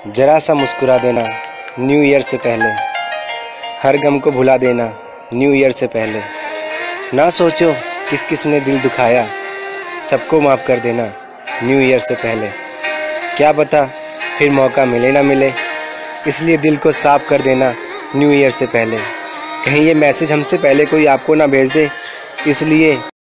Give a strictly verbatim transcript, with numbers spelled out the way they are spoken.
जरा सा मुस्कुरा देना न्यू ईयर से पहले, हर गम को भुला देना न्यू ईयर से पहले। ना सोचो किस किस ने दिल दुखाया, सबको माफ़ कर देना न्यू ईयर से पहले। क्या पता फिर मौका मिले ना मिले, इसलिए दिल को साफ कर देना न्यू ईयर से पहले। कहीं ये मैसेज हमसे पहले कोई आपको ना भेज दे, इसलिए